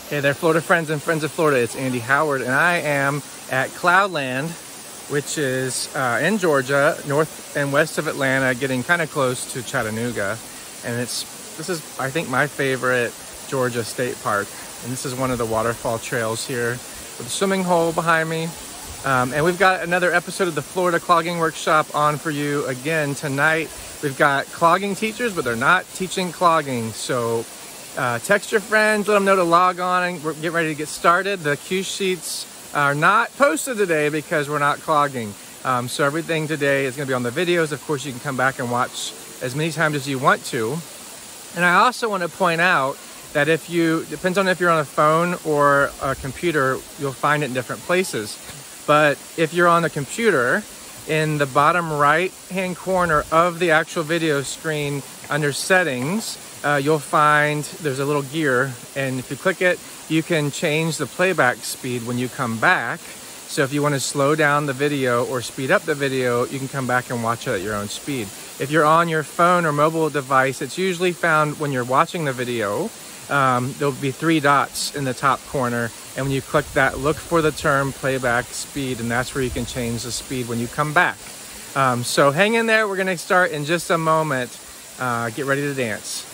Hey there, Florida friends and friends of Florida. It's Andy Howard, and I am at Cloudland, which is in Georgia, north and west of Atlanta, getting kind of close to Chattanooga. And this is, I think, my favorite Georgia state park. And this is one of the waterfall trails here with a swimming hole behind me. And we've got another episode of the Florida Clogging Workshop on for you again tonight. We've got clogging teachers, but they're not teaching clogging. So text your friends, let them know to log on, and we're getting ready to get started. The cue sheets are not posted today because we're not clogging. So everything today is going to be on the videos. Of course, you can come back and watch as many times as you want to. And I also want to point out that depends on if you're on a phone or a computer, you'll find it in different places. But if you're on the computer, in the bottom right hand corner of the actual video screen under settings, you'll find there's a little gear, and if you click it, you can change the playback speed when you come back. So if you want to slow down the video or speed up the video, you can come back and watch it at your own speed. If you're on your phone or mobile device, it's usually found when you're watching the video. There'll be 3 dots in the top corner, and when you click that, look for the term playback speed, and that's where you can change the speed when you come back. So hang in there. We're going to start in just a moment. Get ready to dance.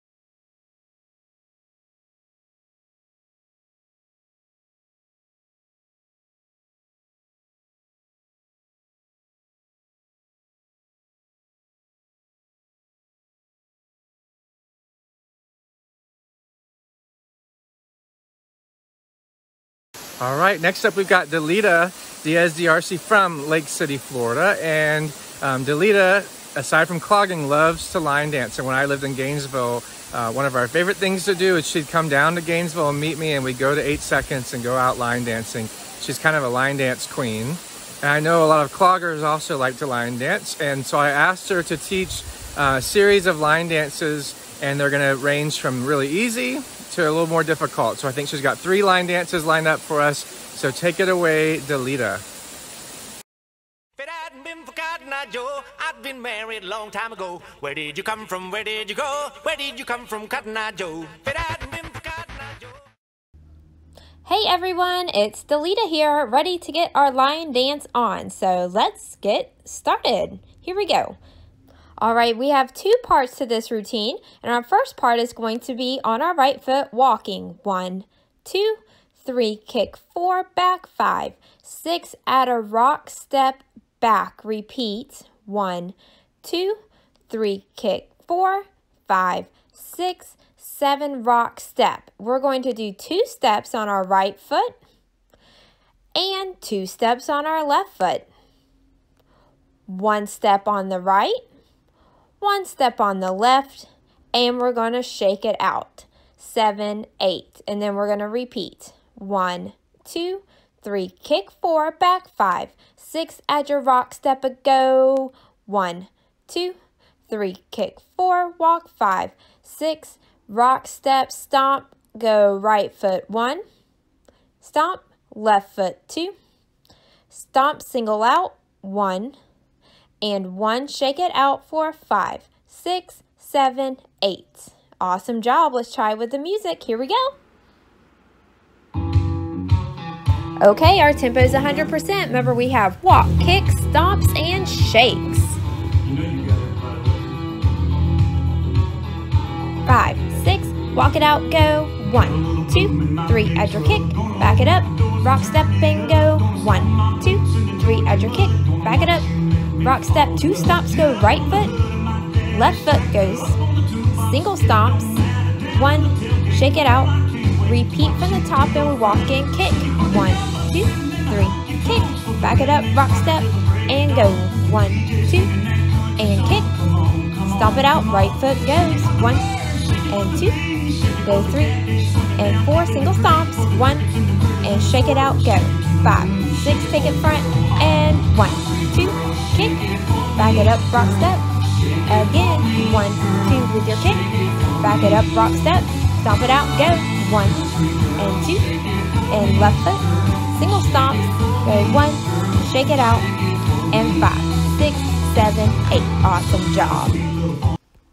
All right, next up we've got Dalita, Diaz, Arce from Lake City, Florida. And Dalita, aside from clogging, loves to line dance. And when I lived in Gainesville, one of our favorite things to do is she'd come down to Gainesville and meet me, and we'd go to 8 Seconds and go out line dancing. She's kind of a line dance queen. And I know a lot of cloggers also like to line dance. And so I asked her to teach a series of line dances, and they're gonna range from really easy to a little more difficult. So I think she's got 3 line dances lined up for us. So take it away, Dalita. If it hadn't been for Cotton Eye Joe, I'd been married a long time ago. Where did you come from? Where did you go? Where did you come from, Cotton Eye Joe? If it hadn't been for Cotton Eye Joe. Hey everyone, it's Dalita here, ready to get our line dance on. So let's get started. Here we go. All right, we have 2 parts to this routine, and our first part is going to be on our right foot walking. 1, 2, 3, kick 4, back 5, 6, add a rock step back. Repeat. 1, 2, 3, kick 4, 5, 6, 7, rock step. We're going to do 2 steps on our right foot and 2 steps on our left foot. 1 step on the right, 1 step on the left, and we're going to shake it out. 7, 8, and then we're going to repeat. 1, 2, 3, kick 4, back 5, 6, add your rock step, a go. 1, 2, 3, kick 4, walk 5, 6, rock step, stomp, go right foot 1, stomp, left foot 2, stomp, single out 1, and 1, shake it out for 5, 6, 7, 8. Awesome job. Let's try with the music. Here we go. Okay, our tempo is 100%. Remember, we have walk, kick, stomps, and shakes. 5, 6, walk it out, go. 1, 2, 3, add your kick, back it up, rock step and go. 1, 2, 3, add your kick, back it up, rock step, 2 stomps, go right foot, left foot goes single stomps, 1, shake it out, repeat from the top, and we walk and kick. 1, 2, 3, kick, back it up, rock step, and go. 1, 2, and kick, stomp it out, right foot goes. 1 and 2, go 3 and 4, single stomps, 1, and shake it out, go. 5, 6, take it front, and 1, 2, kick, back it up, rock step, again. 1, 2 with your kick, back it up, rock step, stomp it out, go. 1 and 2, and left foot, single stomps, go 1, shake it out, and 5, 6, 7, 8. Awesome job.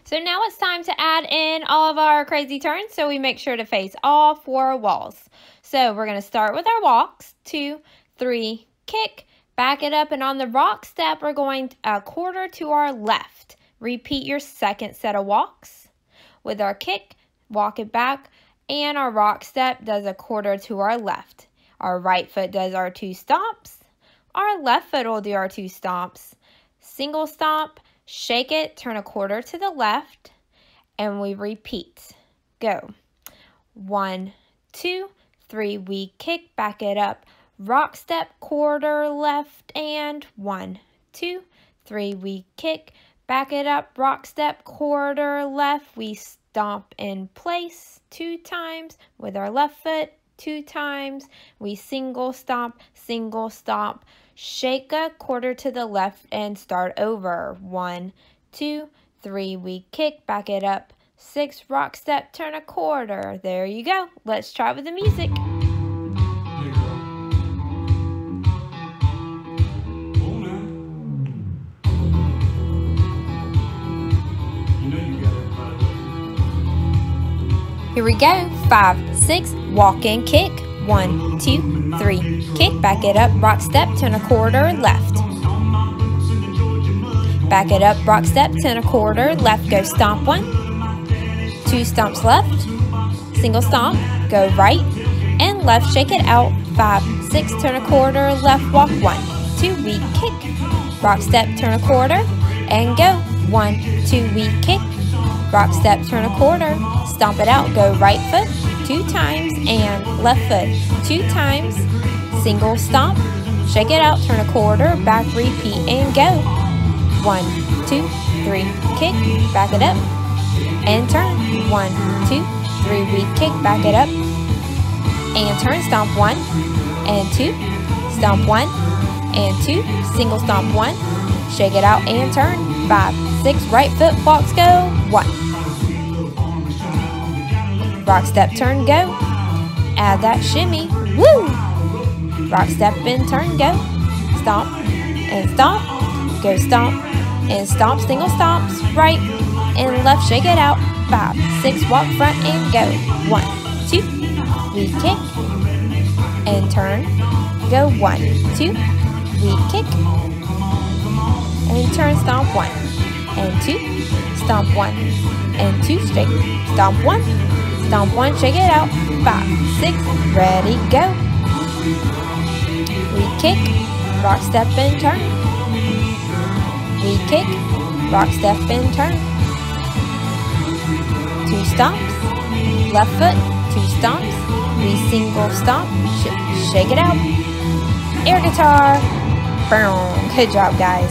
So now it's time to add in all of our crazy turns, so we make sure to face all 4 walls. So we're going to start with our walks, 2, 3, kick, back it up, and on the rock step, we're going a quarter to our left. Repeat your second set of walks. With our kick, walk it back, and our rock step does a quarter to our left. Our right foot does our 2 stomps. Our left foot will do our 2 stomps. Single stomp, shake it, turn a quarter to the left, and we repeat. Go. 1, 2, 3, we kick, back it up, rock step, quarter left, and 1, 2, 3, we kick, back it up, rock step, quarter left, we stomp in place 2 times with our left foot, 2 times, we single stomp, shake a quarter to the left and start over. 1, 2, 3, we kick, back it up, 6, rock step, turn a quarter. There you go. Let's try with the music. Here we go. 5, 6, walk and kick. 1, 2, 3, kick, back it up, rock step, turn a quarter left. Back it up, rock step, turn a quarter left, go stomp 1, 2 stomps left, single stomp, go right and left, shake it out, 5, 6, turn a quarter left, walk 1, 2, we kick, rock step, turn a quarter, and go, 1, 2, we kick, rock step, turn a quarter, stomp it out, go right foot, 2 times, and left foot 2 times, single stomp, shake it out, turn a quarter, back, repeat, and go. 1, 2, 3, kick, back it up, and turn. 1, 2, 3, we kick, back it up, and turn, stomp 1, and 2, stomp 1, and 2, single stomp 1, shake it out, and turn. 5, 6, right foot walks, go, 1. Rock step, turn, go. Add that shimmy. Woo! Rock step and turn, go. Stomp and stomp. Go stomp and stomp. Single stomps. Right and left. Shake it out. 5, 6, walk front and go. 1, 2. We kick and turn. Go 1, 2. We kick and turn. Stomp 1 and 2. Stomp 1 and 2. Shake. Stomp 1. Stomp 1, shake it out, 5, 6, ready, go. We kick, rock step and turn. We kick, rock step and turn. 2 stomps, left foot, 2 stomps. We single stomp, shake it out. Air guitar, boom, good job guys.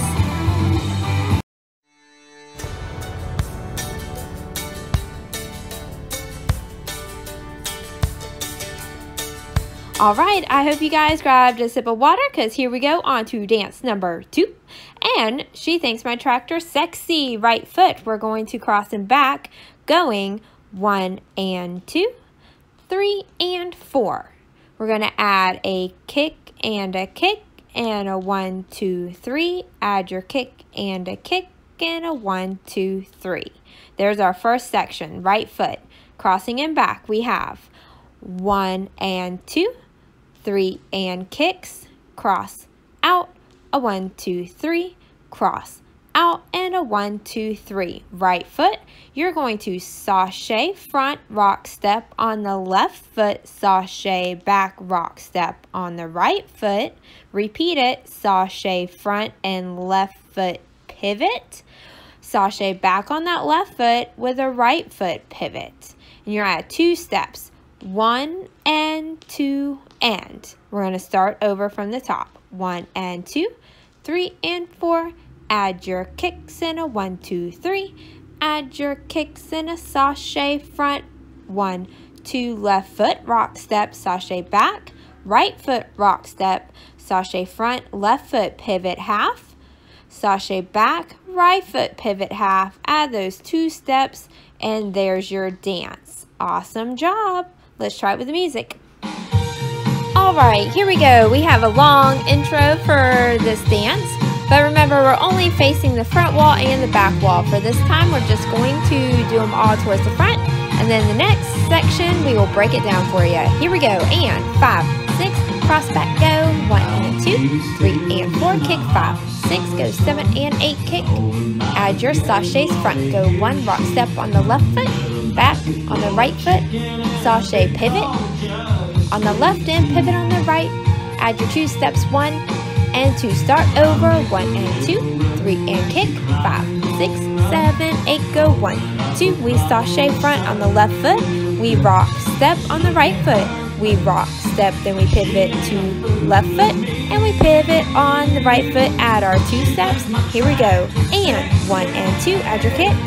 Alright, I hope you guys grabbed a sip of water because here we go on to dance number 2. And she thinks my tractor sexy. Right foot, we're going to cross and back, going 1 and 2, 3 and 4. We're going to add a kick and a 1, 2, 3. Add your kick and a 1, 2, 3. There's our first section, right foot. Crossing and back, we have 1 and 2. 3 and kicks, cross, out, a 1, 2, 3, cross, out, and a 1, 2, 3. Right foot, you're going to sashay front, rock step on the left foot, sashay back, rock step on the right foot. Repeat it, sashay front and left foot pivot, sashay back on that left foot with a right foot pivot. And you're at 2 steps. 1 and 2 and. We're going to start over from the top. 1 and 2, 3 and 4. Add your kicks in a 1, 2, 3. Add your kicks in a sashay front. 1, 2, left foot, rock step, sashay back. Right foot, rock step, sashay front, left foot, pivot half. Sashay back, right foot, pivot half. Add those 2 steps and there's your dance. Awesome job. Let's try it with the music. Alright, here we go. We have a long intro for this dance, but But remember, we're only facing the front wall and the back wall. For this time, we're just going to do them all towards the front. And then the next section, we will break it down for you. Here we go. And 5, 6, cross back, go. 1 and 2, 3 and 4, kick 5, 6, go 7 and 8, kick. Add your sachets front. Go 1, rock step on the left foot, back on the right foot, sachet pivot on the left and pivot on the right. Add your 2 steps, 1 and 2. Start over, 1 and 2, 3 and kick, 5, 6, 7, 8, go 1, 2. We sachet front on the left foot. We rock step on the right foot. We rock step, then we pivot to left foot, and we pivot on the right foot. Add our 2 steps. Here we go. And 1 and 2, add your kicks.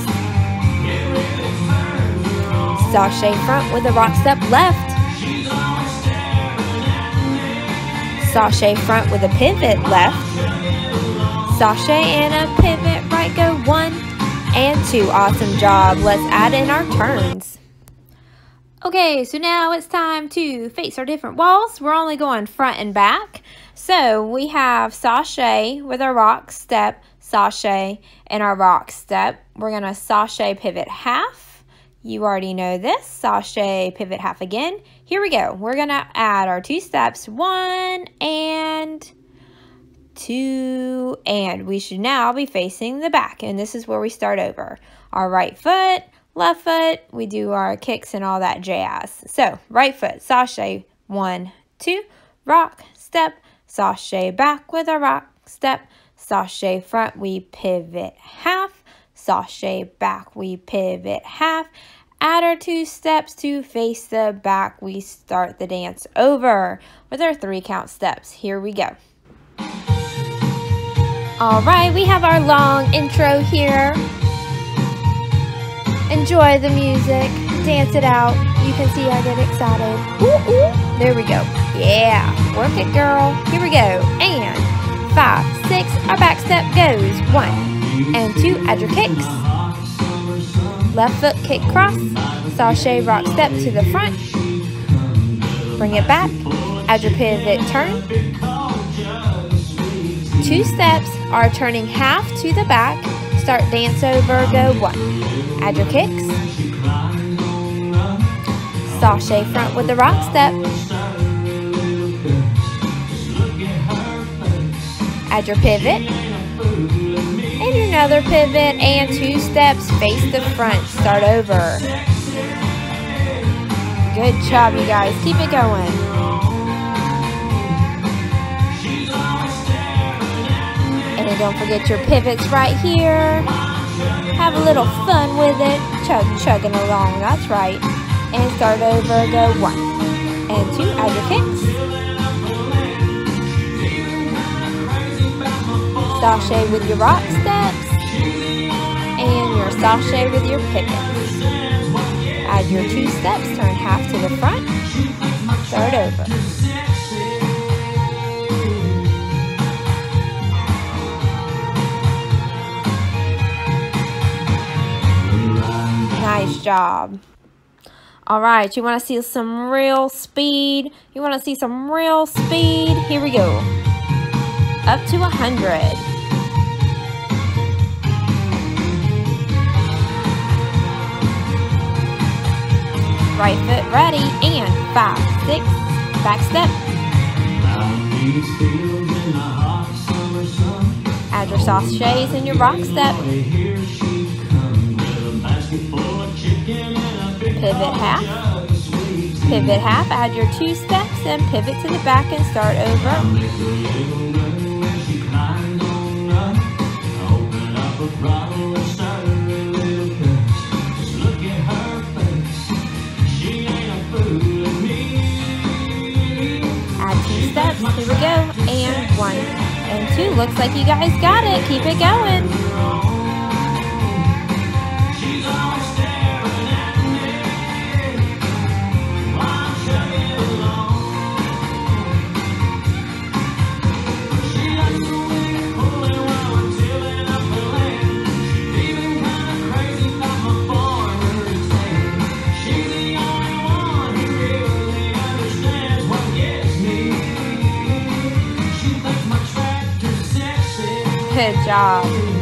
Sachet front with a rock step left. Sachet front with a pivot left. Sachet and a pivot right, go 1 and 2. Awesome job. Let's add in our turns. Okay, so now it's time to face our different walls. We're only going front and back. So we have sachet with our rock step, sachet, and our rock step. We're going to sachet pivot half. You already know this. Sachet pivot half again. Here we go. We're going to add our 2 steps, 1 and 2, and we should now be facing the back. And this is where we start over. Our right foot, left foot, we do our kicks and all that jazz. So, right foot, sachet, 1, 2, rock, step, sachet back with a rock, step, sachet front, we pivot half, sachet back, we pivot half, add our 2 steps to face the back. We start the dance over with our 3 count steps. Here we go. All right, we have our long intro here. Enjoy the music, dance it out. You can see I get excited. Ooh, ooh. There we go. Yeah, work it, girl. Here we go. And 5, 6, our back step goes. 1 and 2, add your kicks. Left foot kick cross, sachet rock step to the front. Bring it back, add your pivot turn. 2 steps are turning half to the back. Start dance over, go 1. Add your kicks. Sachet front with the rock step. Add your pivot. And another pivot and 2 steps face the front. Start over. Good job, you guys. Keep it going. And don't forget your pivots right here. Have a little fun with it. Chugging along, that's right. And start over, go 1 and 2, add your kicks. Sachet with your rock steps. And your sachet with your pivots. Add your 2 steps, turn half to the front. Start over. Nice job. All right, you want to see some real speed? You want to see some real speed? Here we go. Up to 100. Right foot ready, and 5, 6, back step. Add your sachets and your rock step. Pivot half, add your 2 steps and pivot to the back and start over. Add 2 steps, here we go, and 1 and 2. Looks like you guys got it, keep it going. Good job.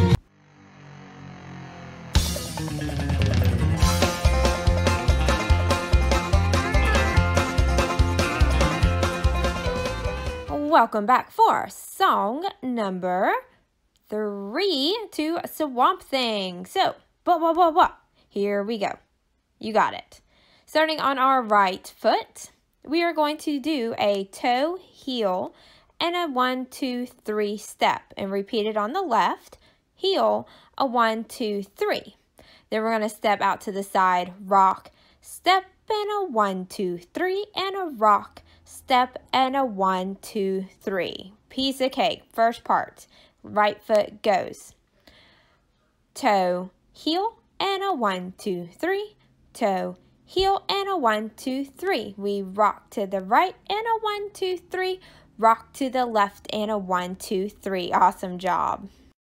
Welcome back for song number 3 to Swamp Thing. So, here we go. You got it. Starting on our right foot, we are going to do a toe, heel, and a 1, 2, 3 step. And repeat it on the left, heel, a 1, 2, 3. Then we're going to step out to the side, rock, step, and a 1, 2, 3, and a rock, step, and a 1, 2, 3. Piece of cake. First part. Right foot goes. Toe, heel, and a 1, 2, 3. Toe, heel, and a 1, 2, 3. We rock to the right and a 1, 2, 3. Rock to the left and a 1, 2, 3. Awesome job.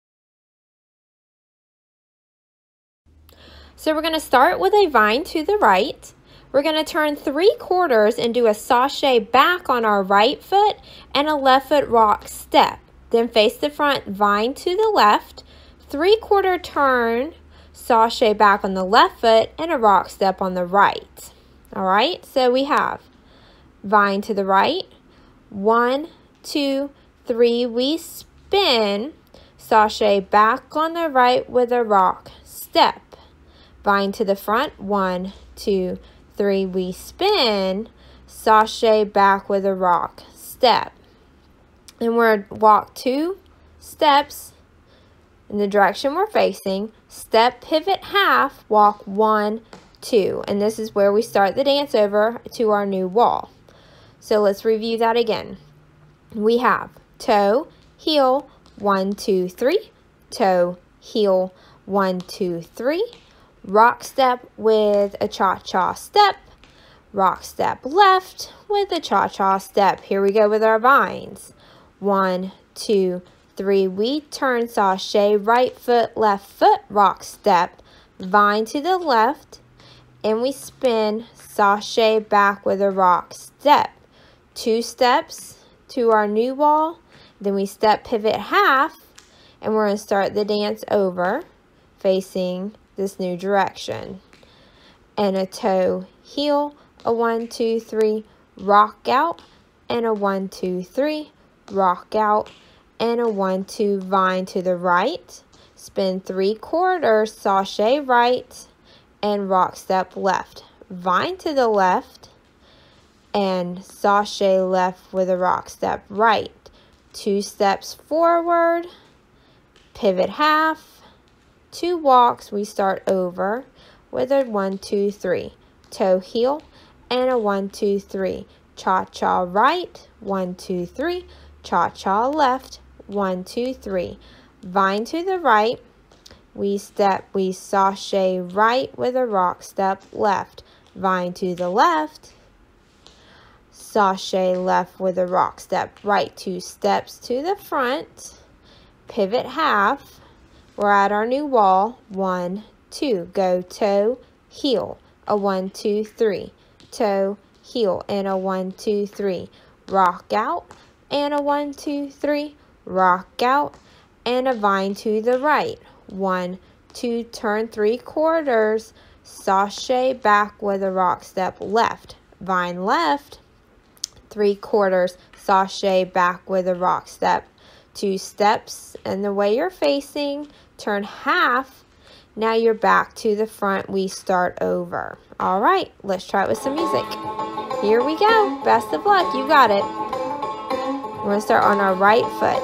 So we're going to start with a vine to the right. We're going to turn 3/4 and do a sashay back on our right foot and a left foot rock step. Then face the front, vine to the left, 3/4 turn, sashay back on the left foot, and a rock step on the right. All right, so we have vine to the right, 1, 2, 3, we spin, sashay back on the right with a rock step. Vine to the front, 1, 2, 3, we spin, sashay back with a rock step. And we're walk 2 steps in the direction we're facing, step, pivot half, walk 1, 2. And this is where we start the dance over to our new wall. So let's review that again. We have toe, heel, 1, 2, 3, toe, heel, 1, 2, 3, rock step with a cha-cha step, rock step left with a cha-cha step. Here we go with our vines. 1, 2, 3, we turn, sashay, right foot, left foot, rock step, vine to the left, and we spin, sashay back with a rock step. 2 steps to our new wall, then we step, pivot half, and we're going to start the dance over facing this new direction. And a toe, heel, a 1, 2, 3, rock out, and a 1, 2, 3, rock out, and a 1, 2, vine to the right, spin 3/4, sashay right, and rock step left, vine to the left, and sashay left with a rock step right. 2 steps forward, pivot half, 2 walks, we start over with a 1, 2, 3, toe, heel, and a 1, 2, 3, cha-cha right, 1, 2, 3, cha-cha left, 1, 2, 3, vine to the right, we step, we sashay right with a rock step left, vine to the left, sashay left with a rock step right, 2 steps to the front, pivot half, we're at our new wall, 1, 2, go toe, heel, a 1, 2, 3, toe, heel, and a 1, 2, 3, rock out, and a 1, 2, 3, rock out, and a vine to the right, 1, 2, turn 3/4, sashay back with a rock step left, vine left, 3/4, sashay back with a rock step, 2 steps, and the way you're facing, turn half, now you're back to the front, we start over. All right, let's try it with some music. Here we go, best of luck, you got it. We're going to start on our right foot.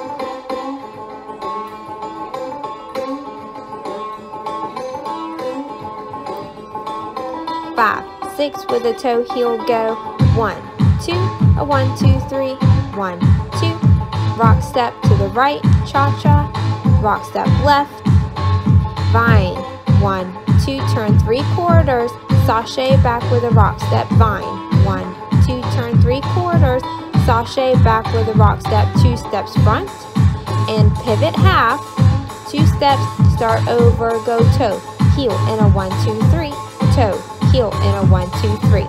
Five, 6 with a toe, heel, go. 1, 2, a 1, 2, 3, 1, 2. Rock step to the right, cha-cha. Rock step left, vine. 1, 2, turn 3/4, sashay back with a rock step, vine. 1, 2, turn 3/4, sashay back with a rock step, 2 steps front, and pivot half, 2 steps, start over, go toe, heel, and a 1, 2, 3, toe, heel, and a 1, 2, 3.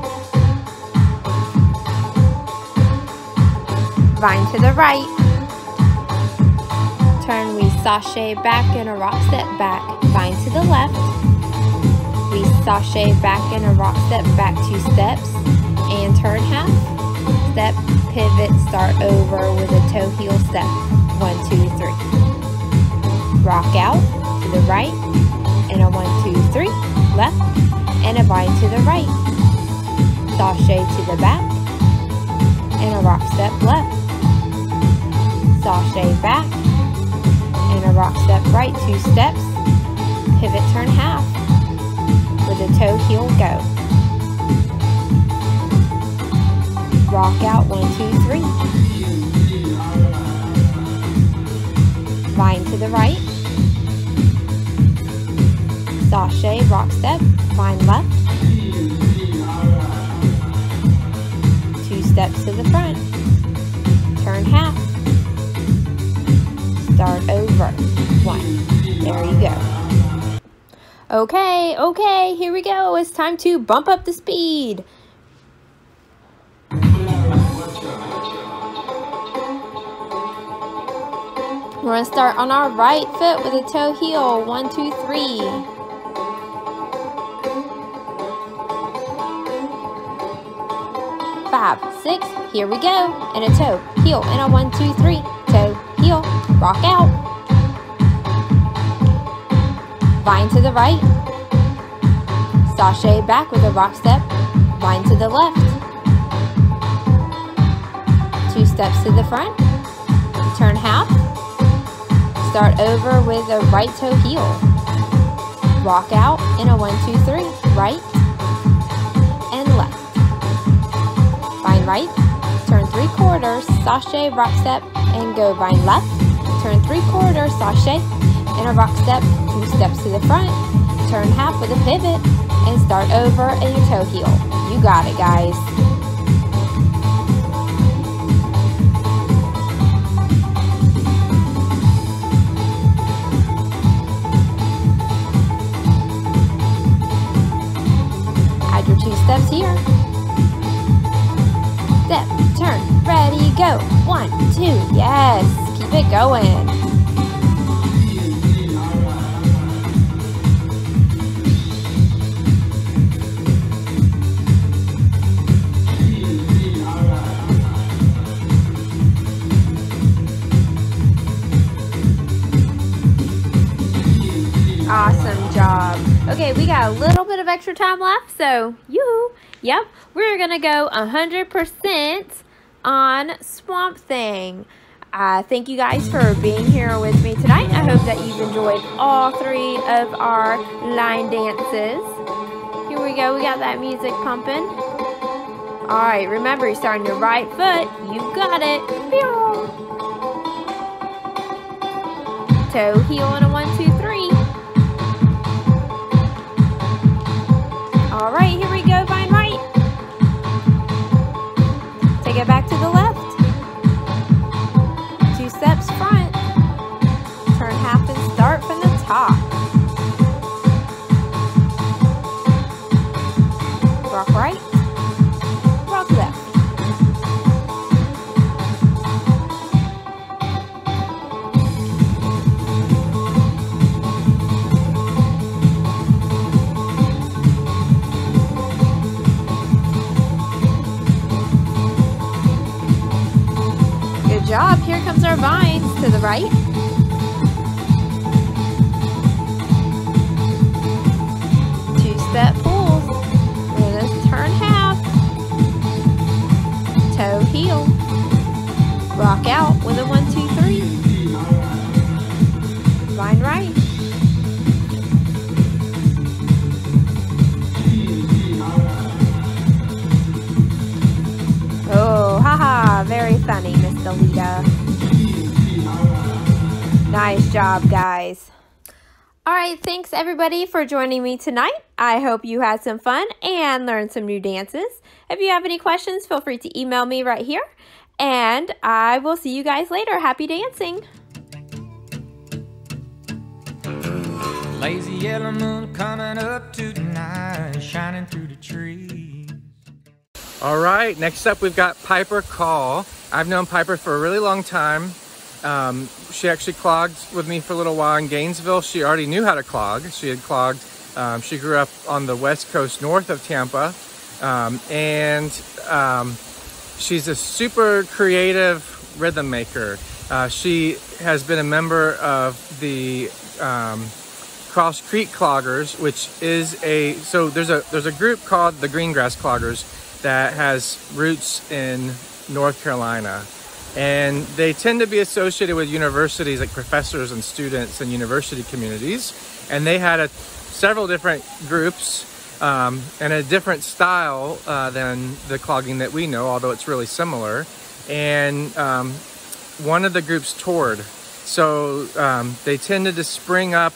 Vine to the right, turn, we sashay back and a rock step back, bind to the left. We sashay back and a rock step back 2 steps, and turn half. Step, pivot, start over with a toe heel step. 1, 2, 3. Rock out to the right, and a 1, 2, 3, left, and a bind to the right. Sashay to the back, and a rock step left. Sashay back, and a rock step right 2 steps. Pivot, turn half, with a toe heel go. Rock out 1, 2, 3. Bind to the right. Sashay, rock step, bind left. 2 steps to the front. Turn half. Start over. 1. There you go. Okay, here we go. It's time to bump up the speed. We're going to start on our right foot with a toe heel. 1, 2, 3. Five, 6. Here we go. And a toe, heel, and a 1, 2, 3. Toe, heel, rock out. Bind to the right. Sashay back with a rock step. Bind to the left. 2 steps to the front. Turn half. Start over with a right toe heel. Rock out in a 1, 2, 3. Right and left. Bind right. Turn 3/4. Sashay, rock step, and go bind left. Turn 3/4. Sashay and a rock step. 2 steps to the front. Turn half with a pivot and start over in your toe heel. You got it, guys. Add your 2 steps here. Step, turn, ready, go. 1, 2, yes. Keep it going. Awesome job. Okay, we got a little bit of extra time left, so yoo-hoo. Yep, we're gonna go 100% on Swamp Thing. Thank you guys for being here with me tonight. I hope that you've enjoyed all 3 of our line dances. Here we go, we got that music pumping. Alright, remember, you start on your right foot. You got it. Toe, heel, and a 1, 2, 3. Alright, here we go, bind right. Take it back to the left. 2 steps front. Turn half and start from the top. Rock right. Rock left. Good job. Here comes our vines to the right. Two-step pulls. We're going to turn half. Toe, heel. Rock out with a 1, 2, 3. Vine right. Oh, haha, very funny, Miss Dalita. Nice job, guys. All right, thanks everybody for joining me tonight. I hope you had some fun and learned some new dances. If you have any questions, feel free to email me right here. And I will see you guys later. Happy dancing. Lazy yellow moon coming up tonight, shining through the trees. All right, next up we've got Piper Call. I've known Piper for a really long time. She actually clogged with me for a little while in Gainesville. She already knew how to clog. She had clogged. She grew up on the west coast north of Tampa. She's a super creative rhythm maker. She has been a member of the Cross Creek Cloggers, which is there's a group called the Greengrass Cloggers that has roots in North Carolina, and they tend to be associated with universities, like professors and students and university communities, and they had several different groups and a different style than the clogging that we know, although it's really similar. And one of the groups toured, so they tended to spring up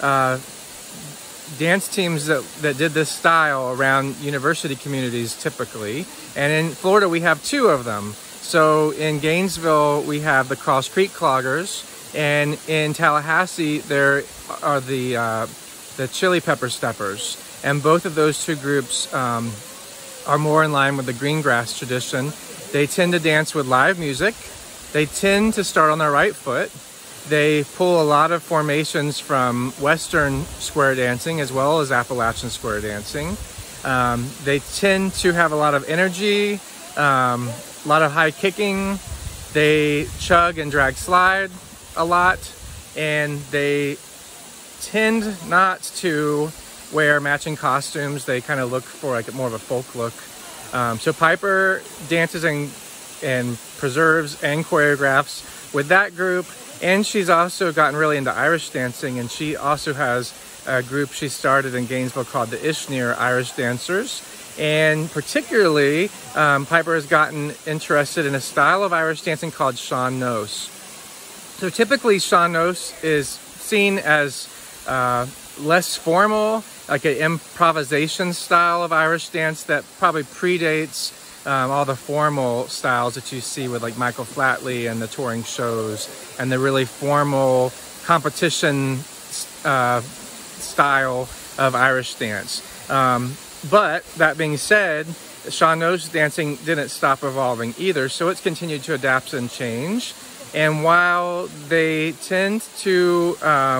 dance teams that did this style around university communities typically. And in Florida we have two of them. So in Gainesville we have the Cross Creek Cloggers, and in Tallahassee there are the Chili Pepper Steppers. And both of those two groups are more in line with the Greengrass tradition. They tend to dance with live music. They tend to start on their right foot. They pull a lot of formations from Western square dancing as well as Appalachian square dancing. They tend to have a lot of energy, a lot of high kicking. They chug and drag slide a lot, and they tend not to wear matching costumes. They kind of look for like more of a folk look. So Piper dances and preserves and choreographs with that group, and she's also gotten really into Irish dancing, and she also has a group she started in Gainesville called the Inisheer Irish Dancers. And particularly Piper has gotten interested in a style of Irish dancing called Sean-nos. So typically Sean-nos is seen as less formal, like an improvisation style of Irish dance that probably predates all the formal styles that you see with like Michael Flatley and the touring shows and the really formal competition style of Irish dance. But that being said, Sean-nos dancing didn't stop evolving either, so it's continued to adapt and change. And while they tend to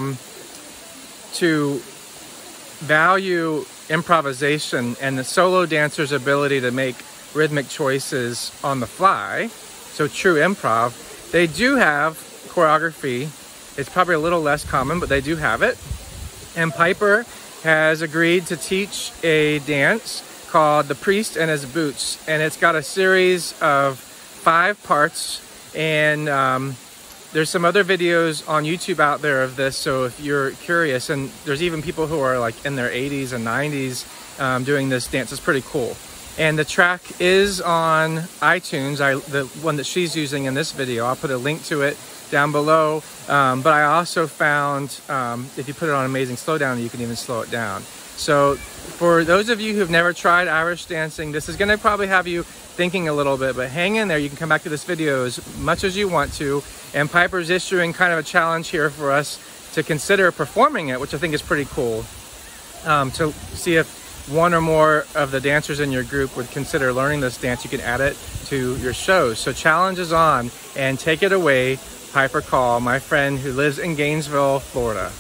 value improvisation and the solo dancer's ability to make rhythmic choices on the fly, so true improv, they do have choreography. It's probably a little less common, but they do have it. And Piper has agreed to teach a dance called The Priest and His Boots, and it's got a series of 5 parts, and there's some other videos on YouTube out there of this, so if you're curious, and there's even people who are like in their 80s and 90s doing this dance. It's pretty cool. And the track is on iTunes, the one that she's using in this video. I'll put a link to it down below. But I also found, if you put it on Amazing Slowdown, you can even slow it down. So for those of you who've never tried Irish dancing, this is gonna probably have you thinking a little bit, but hang in there. You can come back to this video as much as you want to. And Piper's issuing kind of a challenge here for us to consider performing it, which I think is pretty cool, to see if one or more of the dancers in your group would consider learning this dance. You can add it to your shows. So challenge is on, and take it away, Piper Call, my friend who lives in Gainesville, Florida.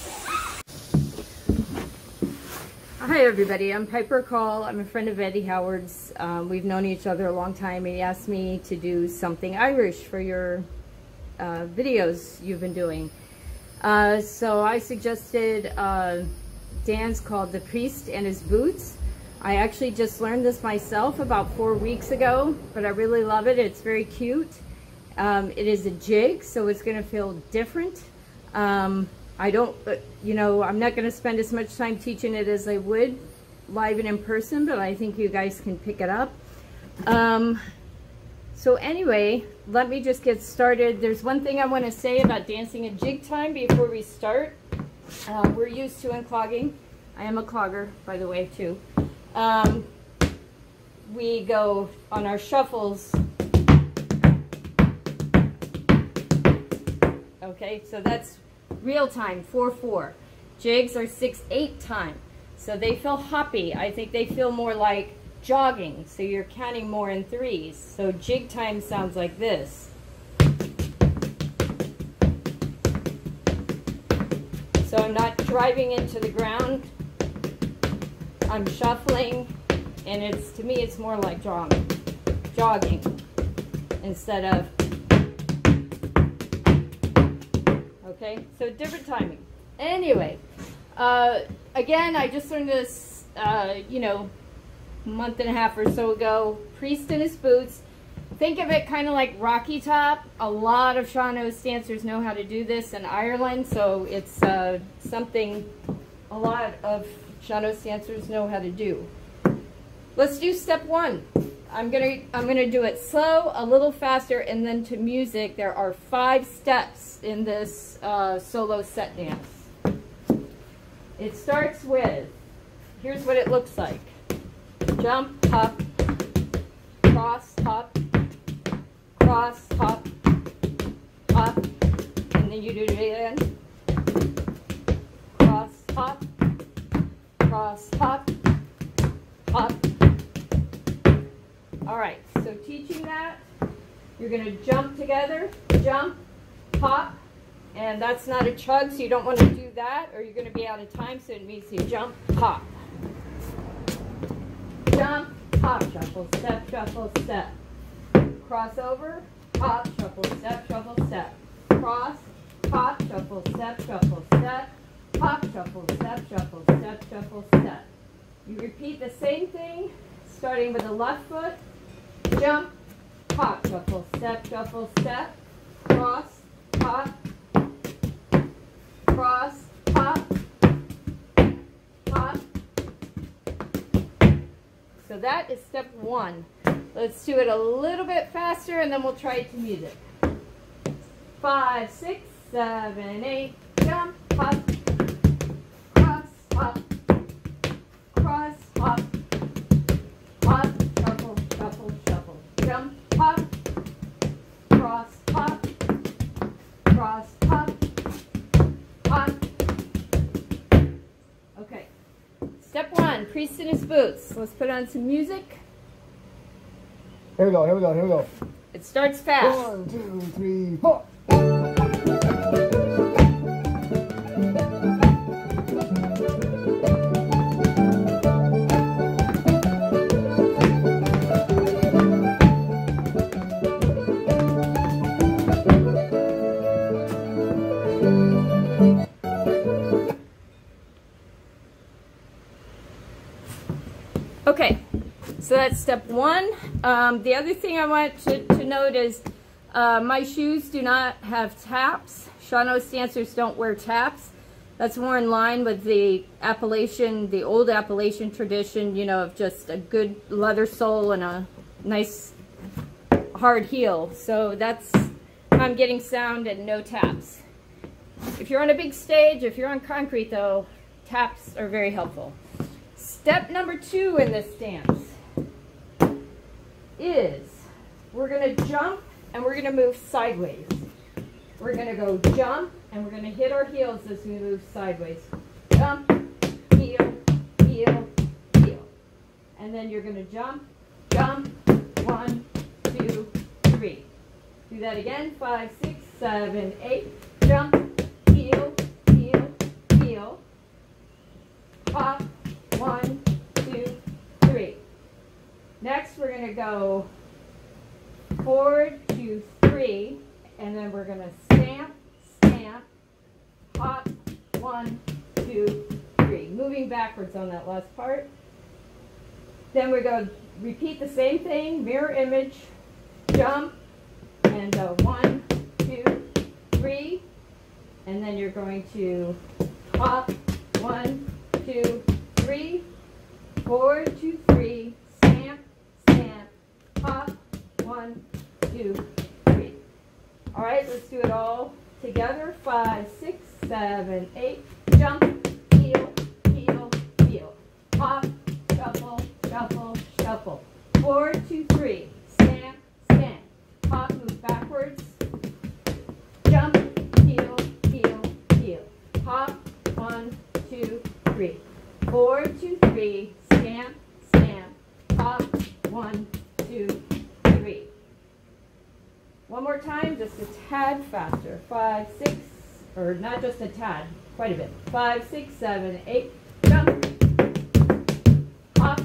Hi everybody, I'm Piper Call. I'm a friend of Eddie Howard's. We've known each other a long time. He asked me to do something Irish for your videos you've been doing. So I suggested a dance called The Priest and His Boots. I actually just learned this myself about 4 weeks ago, but I really love it. It's very cute. It is a jig, so it's going to feel different. I don't, you know, I'm not going to spend as much time teaching it as I would live and in person, but I think you guys can pick it up. So anyway, let me just get started. There's one thing I want to say about dancing a jig time before we start. We're used to in clogging. I am a clogger, by the way, too. We go on our shuffles. Okay, so that's real time, 4/4. Jigs are 6/8 time, so they feel hoppy. I think they feel more like jogging, so you're counting more in 3s. So jig time sounds like this. So I'm not driving into the ground. I'm shuffling, and it's, to me, it's more like jogging instead of, okay? So different timing. Anyway, again, I just learned this, you know, a month and a half or so ago. Priest in his boots. Think of it kind of like Rocky Top. A lot of Sean-nos dancers know how to do this in Ireland, so it's something a lot of Sean-nos dancers know how to do. Let's do step one. I'm gonna do it slow, a little faster, and then to music. There are 5 steps in this solo set dance. It starts with, here's what it looks like. Jump, hop, cross, hop, cross, hop, hop, and then you do it again. Cross, hop, cross, hop, hop. All right, so teaching that, you're going to jump together, jump, hop, and that's not a chug, so you don't want to do that, or you're going to be out of time, so it means you jump, hop. Jump, hop, shuffle, step, shuffle, step. Cross over, hop, shuffle, step, shuffle, step. Cross, hop, shuffle, step, shuffle, step. Hop, shuffle, step, shuffle, step, shuffle, step. You repeat the same thing, starting with the left foot. Jump, hop, shuffle, step, shuffle, step. Cross, hop, cross, hop, hop. So that is step one. Let's do it a little bit faster and then we'll try it to music. 5, 6, 7, 8, jump, hop, cross, hop, cross, hop, hop, shuffle, shuffle, shuffle, jump, hop, cross, hop, cross, hop, hop. Okay. Step one, priest in his boots. Let's put on some music. Here we go, here we go, here we go. It starts fast. 1, 2, 3, 4. Okay, so that's step one. The other thing I want to note is my shoes do not have taps. Sean-nos dancers don't wear taps. That's more in line with the Appalachian, the old Appalachian tradition, you know, of just a good leather sole and a nice hard heel. So that's how I'm getting sound and no taps. If you're on a big stage, if you're on concrete though, taps are very helpful. Step number 2 in this dance is we're going to jump and we're going to move sideways. We're going to go jump and we're going to hit our heels as we move sideways. Jump, heel, heel, heel. And then you're going to jump, jump, 1, 2, 3. Do that again, 5, 6, 7, 8. Jump, heel, heel, heel. Hop. 1, 2, 3. Next, we're going to go forward, 2, 3, and then we're going to stamp, stamp, hop, 1, 2, 3. Moving backwards on that last part. Then we're going to repeat the same thing, mirror image, jump, and 1, 2, 3, and then you're going to hop, 1, 2, 3, 4, 2, 3, stamp, stamp, hop, 1, 2, 3. All right, let's do it all together. 5, 6, 7, 8. Jump, heel, heel, heel. Hop, shuffle, shuffle, shuffle. 4, 2, 3, stamp, stamp. Hop, move backwards. Jump, heel, heel, heel. Hop, 1, 2, 3. 4, 2, 3, stamp, stamp, hop, 1, 2, 3. One more time, just a tad faster. 5, 6, or not just a tad. quite a bit. 5, 6, 7, 8, jump, hop.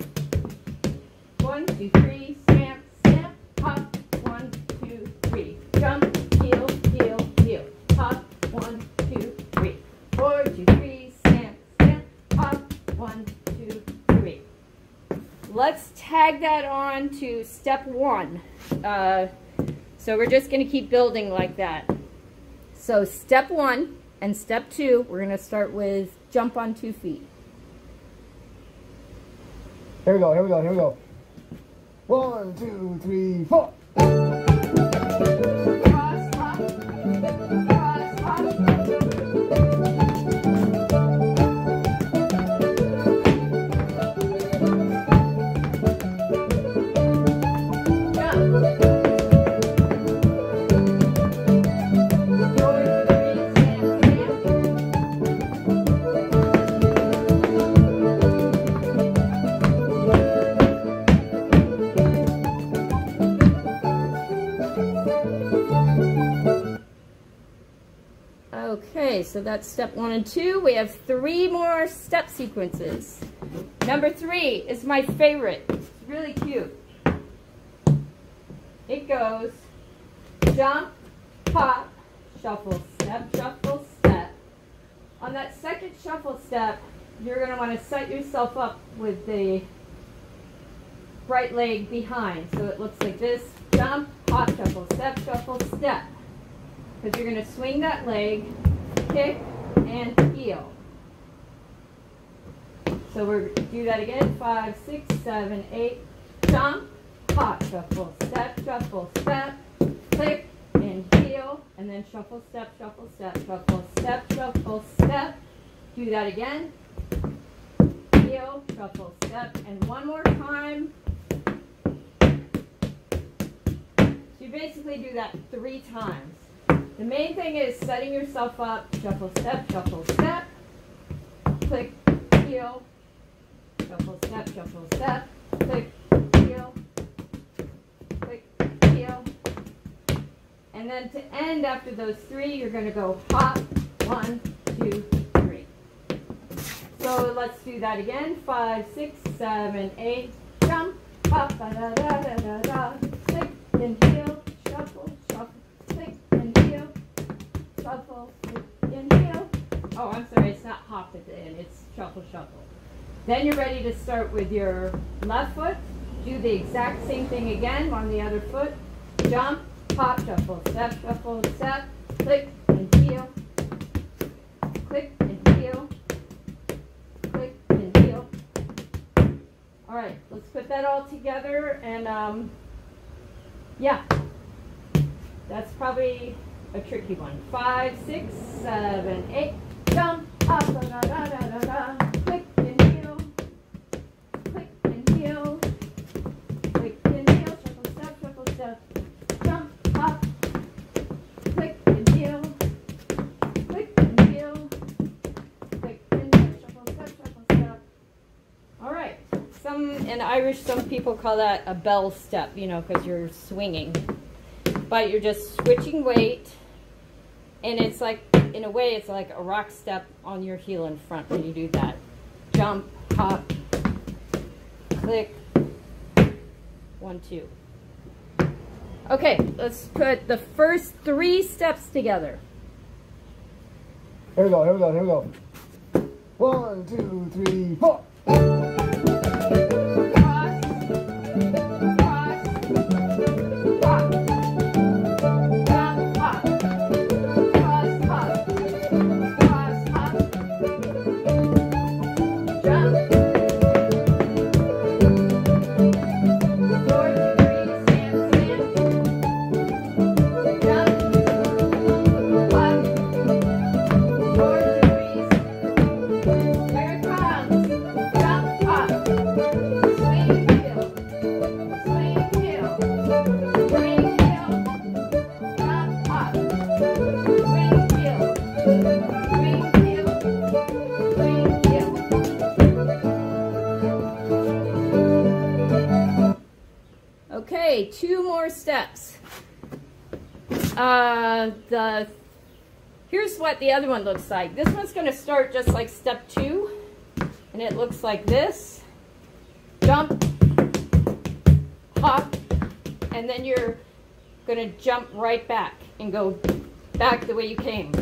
1, 2, 3, stamp, stamp, hop. 1, 2, 3, jump, heel, heel, heel, hop. 1, 2, 3, 4, 2, 3, stamp, stamp, hop. 1, 2, 3. Let's tag that on to step 1. So we're just going to keep building like that. So step 1 and step 2, we're going to start with jump on 2 feet. Here we go, here we go, here we go. 1, 2, 3, 4. Cross, hop, cross, hop. Okay, so that's step 1 and 2. We have 3 more step sequences. Number 3 is my favorite. It's really cute. It goes jump, hop, shuffle, step, shuffle, step. On that second shuffle step, you're going to want to set yourself up with the right leg behind. So it looks like this. Jump, hop, shuffle, step, step. Because you're going to swing that leg, kick, and heel. So we're going to do that again. 5, 6, 7, 8. Jump, hop, shuffle, step, click, and heel. And then shuffle, step, shuffle, step, shuffle, step, shuffle, step. Do that again. Heel, shuffle, step. And one more time. So you basically do that 3 times. The main thing is setting yourself up, shuffle, step, click, heel, shuffle, step, click, heel, click, heel. And then to end after those 3, you're going to go hop, 1, 2, 3. So let's do that again. 5, 6, 7, 8, jump, hop, da da da da da da, click and heel, shuffle, shuffle, click and heel, shuffle, click and heel. Oh, I'm sorry, it's not hop at the end, it's shuffle, shuffle. Then you're ready to start with your left foot. Do the exact same thing again on the other foot. Jump, hop, shuffle, step, click and heel, click and heel, click and heel. All right, let's put that all together and yeah, that's probably a tricky one. 5, 6, 7, 8, jump, up, da da da da da da, click and heel, click and heel, click and heel, shuffle, step, jump, hop, click and heel, click and heel, click and heel, shuffle, step. All right. In Irish, some people call that a bell step, you know, because you're swinging. But you're just switching weight, and it's like, in a way, it's like a rock step on your heel in front when you do that. Jump, hop, click, 1, 2. Okay, let's put the first 3 steps together. Here we go, here we go, here we go. 1, 2, 3, 4. Okay, 2 more steps. The here's what the other one looks like. This one's going to start just like step 2, and it looks like this. Jump, hop, and then you're going to jump right back and go back the way you came.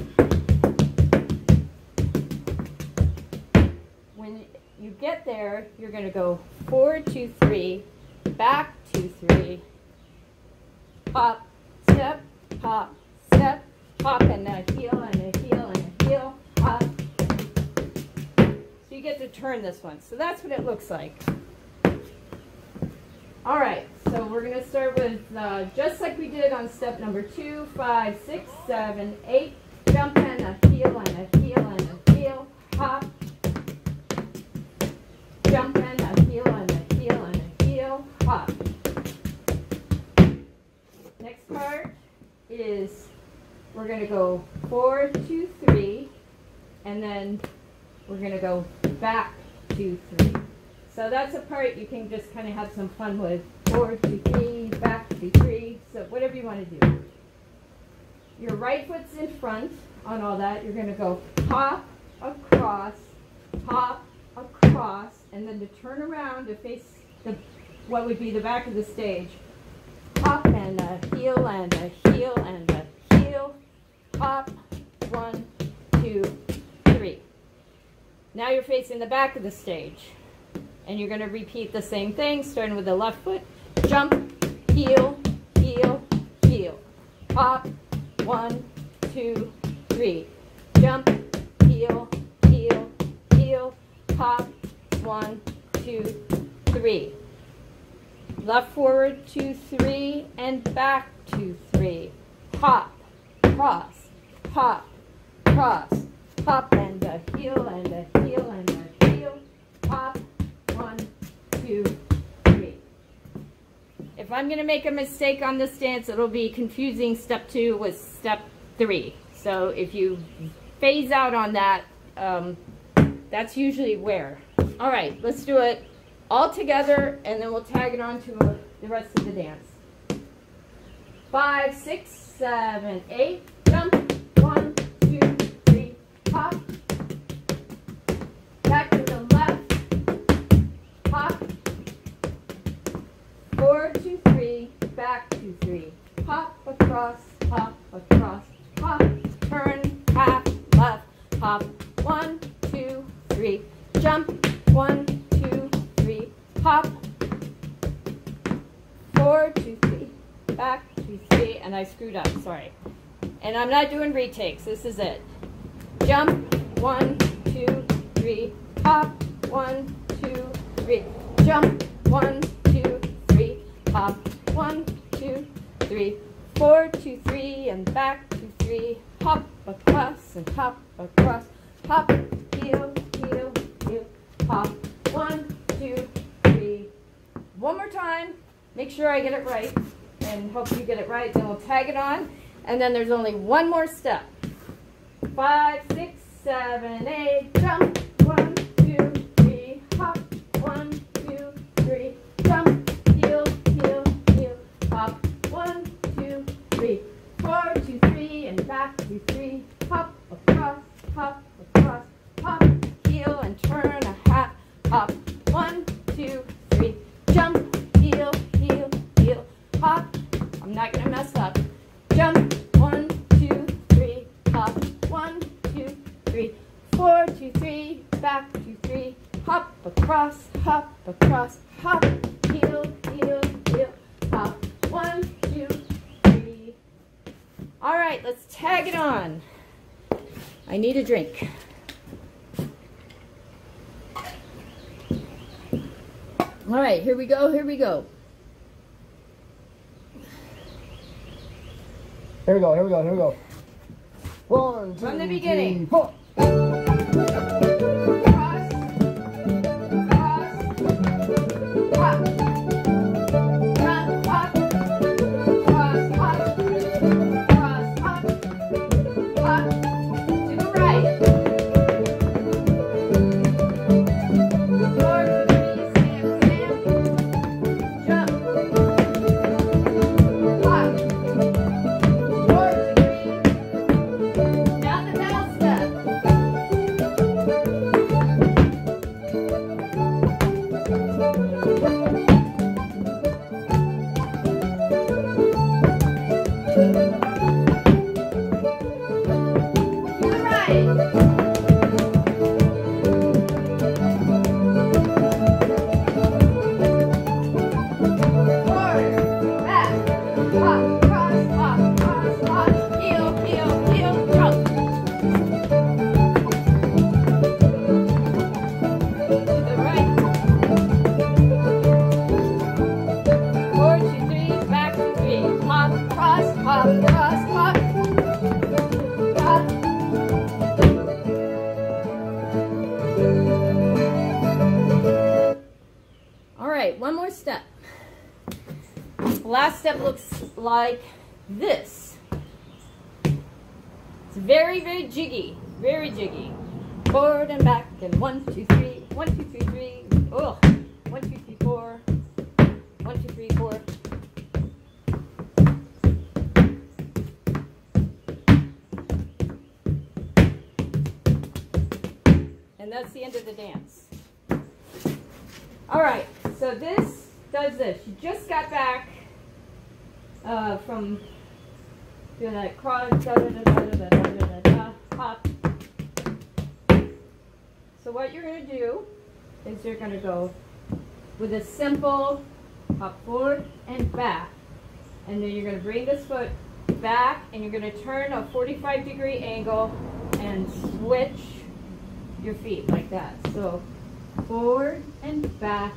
When you get there, you're going to go 4, 2, 3, back 2, 3, hop, step, hop, step, hop, and a heel, and a heel, and a heel, hop. So you get to turn this one. So that's what it looks like. All right, so we're going to start with just like we did on step number 2, 5, 6, 7, 8, jump and a heel, and a heel, and a heel, hop, jump and a heel, and a heel, and a heel, hop. Next part is we're going to go 4, 2, 3, and then we're going to go back 2, 3. So that's a part you can just kind of have some fun with. 4, 2, 3, back 2, 3. So whatever you want to do. Your right foot's in front on all that. You're going to go hop, across, and then to turn around to face what would be the back of the stage. Hop and a heel, and a heel, and a heel, hop, 1, 2, 3. Now you're facing the back of the stage. And you're going to repeat the same thing, starting with the left foot. Jump, heel, heel, heel. Hop, 1, 2, 3. Jump, heel, heel, heel. Hop, 1, 2, 3. Left forward, 2, 3, and back 2, 3. Hop, cross, hop, cross. Hop and a heel, and a heel, and a heel. Hop, 1, 2, 3. If I'm going to make a mistake on this dance, it'll be confusing step 2 with step 3. So if you phase out on that, that's usually where. All right, let's do it all together, and then we'll tag it on to the rest of the dance. 5, 6, 7, 8, jump, 1, 2, 3, hop. Back to the left, hop, 4, 2, 3, back 2, 3, hop, across, hop, turn, half, left, hop, 1, 2, 3, jump, 1, 2, 3, hop, 4, 2, 3, back 2, 3, and I screwed up, sorry. And I'm not doing retakes, this is it. Jump, 1, 2, 3, hop, 1, 2, 3, jump, 1, 2, 3, hop, 1, 2, 3, 4, 2, 3, and back 2, 3, hop, across, and hop, across, hop, heel, heel, heel, hop, 1, 2, 3. One more time, make sure I get it right, and hope you get it right, then we'll tag it on, and then there's only one more step. 5, 6, 7, 8, jump, 1, 2, 3, hop, 1, 2, 3, jump, heel, heel, heel, hop, 1, 2, 3, 4, 2, 3, and back 2, 3, hop, across, hop, heel, and turn a half, hop, 1, 2, 3, jump, heel, heel, heel, hop. I'm not gonna mess up. Jump, 1, 2, 3, hop, 1, 2, 3, 4, 2, 3, back 2, 3, hop, across, hop, heel, heel, heel, hop, 1, 2, 3. All right, let's tag it on. I need a drink. All right, here we go, here we go. Here we go, here we go, here we go. 1, 2, From the beginning. 3, 4. Cross, hop, jump, hop, cross, hop, hop, to the right. 4, 2, 3, stand, jump, hop, 4, 2, 3, now hop, cross, hop, cross, hop, hop. All right, one more step. The last step looks like this. It's very, very jiggy, very jiggy. Forward and back, and 1, 2, 3, 1, 2, 3, 3. Oh, 1, 2, 3, 4. 1, 2, 3, 4. And that's the end of the dance. All right, so this does this. You just got back from doing that cross, da da da da da da da da hop. So what you're going to do is you're going to go with a simple hop forward and back. And then you're going to bring this foot back and you're going to turn a 45-degree angle and switch your feet like that. So forward and back,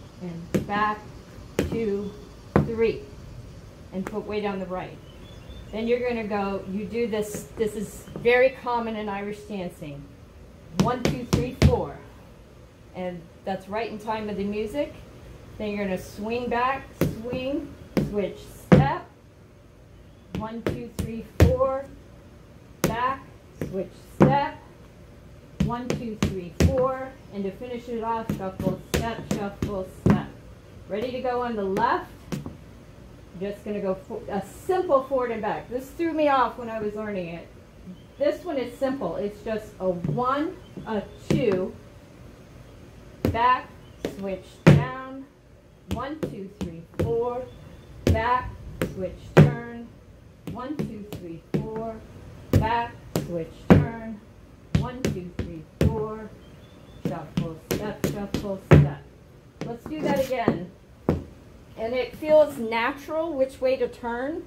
2, 3. And put weight on the right. Then you're going to go, you do this, this is very common in Irish dancing. 1, 2, 3, 4. And that's right in time with the music. Then you're going to swing back, swing, switch, step. 1, 2, 3, 4. Back, switch, step. 1, 2, 3, 4. And to finish it off, shuffle, step, shuffle, step. Ready to go on the left. Just going to go a simple forward and back. This threw me off when I was learning it. This one is simple. It's just a 1, a 2, back, switch down, 1, 2, 3, 4, back, switch, turn, 1, 2, 3, 4, back, switch, turn, 1, 2, 3, 4, shuffle, step, shuffle, step. Let's do that again. And it feels natural which way to turn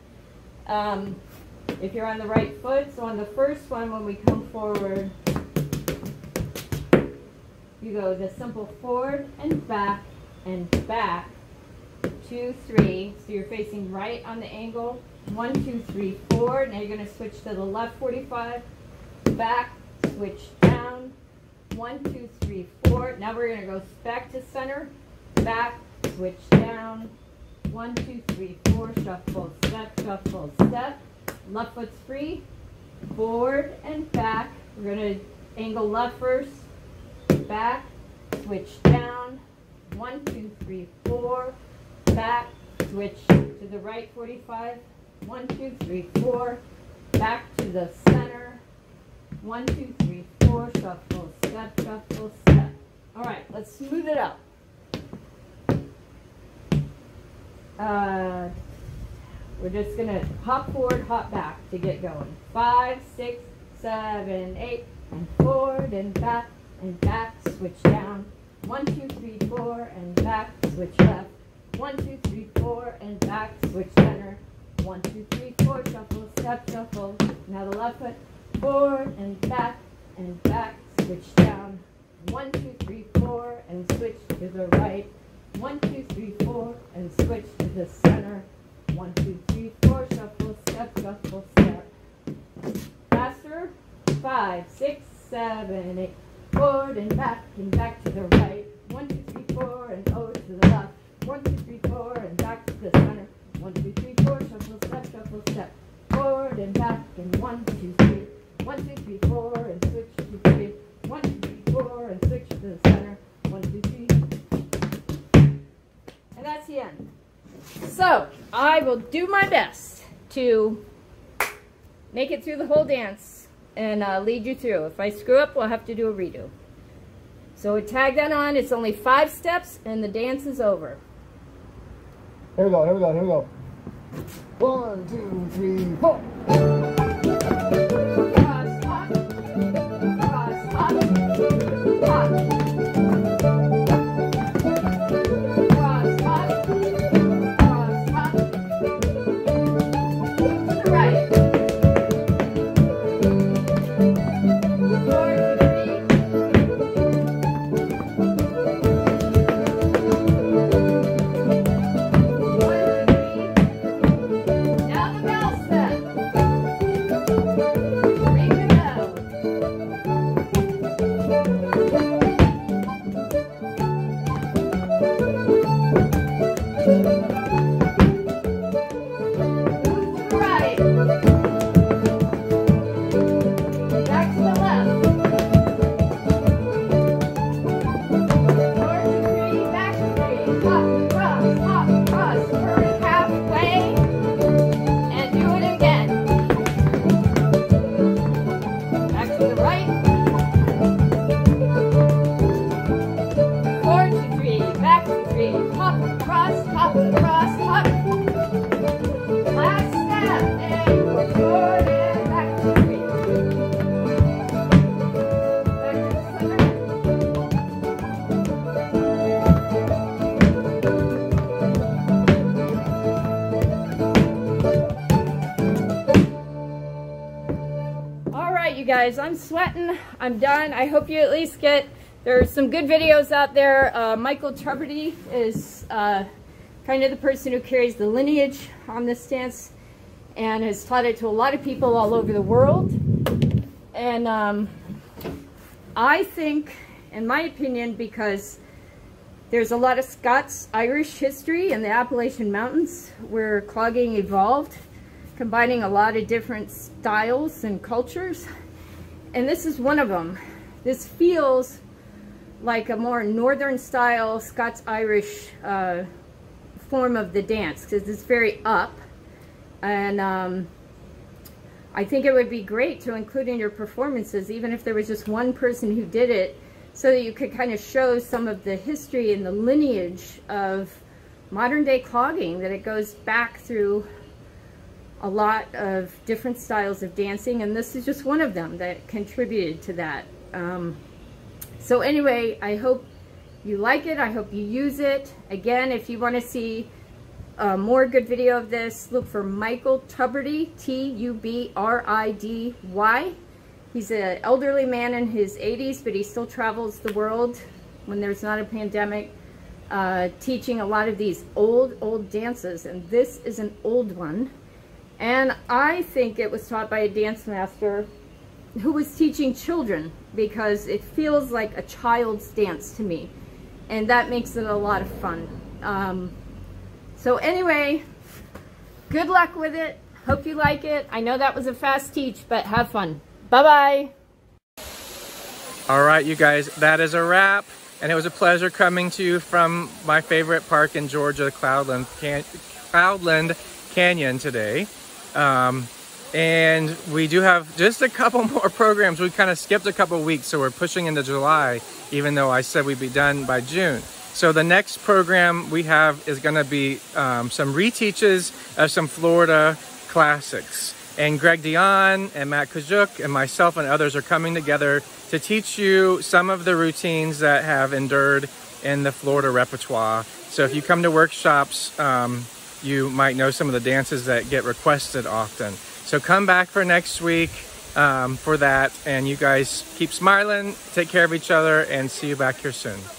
if you're on the right foot. So on the first one, when we come forward, you go the simple forward and back, 2, 3. So you're facing right on the angle. 1, 2, 3, 4. Now you're going to switch to the left 45. Back, switch down. 1, 2, 3, 4. Now we're going to go back to center. Back, switch down. 1, 2, 3, 4. Shuffle, step, shuffle, step. Left foot's free. Forward and back. We're going to angle left first. Back, switch down. 1, 2, 3, 4. Back, switch to the right 45. 1, 2, 3, 4. Back to the center. 1, 2, 3, 4. Shuffle, step, shuffle, step. All right, let's smooth it up. We're just going to hop forward, hop back to get going. 5, 6, 7, 8, and forward and back, switch down. 1, 2, 3, 4, and back, switch left. 1, 2, 3, 4, and back, switch center. 1, 2, 3, 4, shuffle, step, shuffle. Now the left foot, forward and back, switch down. 1, 2, 3, 4, and switch to the right. 1, 2, 3, 4, and switch to the center. 1, 2, 3, 4, shuffle, step, shuffle, step. Faster. 5, 6, 7, 8. Forward and back to the right. 1, 2, 3, 4, and over to the left. 1, 2, 3, 4, and back to the center. 1, 2, 3, 4, shuffle, step. Forward and back, and 1, 2, 3. 1, 2, 3, 4, and switch to 3. 1, 2, 3, 4, and switch to the center. 1, 2, 3. And that's the end. So, I will do my best to make it through the whole dance and lead you through. If I screw up, we'll have to do a redo. So we tag that on. It's only 5 steps and the dance is over. Here we go. 1, 2, 3, 4. Cross, hop, cross, hop, hop. Now guys, I'm sweating. I'm done. I hope you at least get, there's some good videos out there. Michael Tuberty is kind of the person who carries the lineage on this dance and has taught it to a lot of people all over the world. And I think, in my opinion, because there's a lot of Scots-Irish history in the Appalachian Mountains where clogging evolved, combining a lot of different styles and cultures. And this is one of them. This feels like a more northern style Scots-Irish form of the dance because it's very up. And I think it would be great to include in your performances, even if there was just one person who did it, so that you could kind of show some of the history and the lineage of modern day clogging, that it goes back through a lot of different styles of dancing, and this is just one of them that contributed to that. So anyway, I hope you like it. I hope you use it. Again, if you want to see more good video of this, look for Michael Tuberty, T-U-B-R-I-D-Y. He's an elderly man in his 80s, but he still travels the world when there's not a pandemic, teaching a lot of these old dances, and this is an old one. And I think it was taught by a dance master who was teaching children, because it feels like a child's dance to me, and that makes it a lot of fun. So anyway, good luck with it. Hope you like it. I know that was a fast teach, but have fun. Bye-bye. All right, you guys, that is a wrap. And it was a pleasure coming to you from my favorite park in Georgia, Cloudland Canyon today. And we do have just a couple more programs. We kind of skipped a couple weeks, so we're pushing into July, even though I said we'd be done by June. So the next program we have is going to be some reteaches of some Florida classics. And Greg Dion and Matt Kajuk and myself and others are coming together to teach you some of the routines that have endured in the Florida repertoire. So if you come to workshops, you might know some of the dances that get requested often. So come back for next week for that. And you guys keep smiling, take care of each other, and see you back here soon.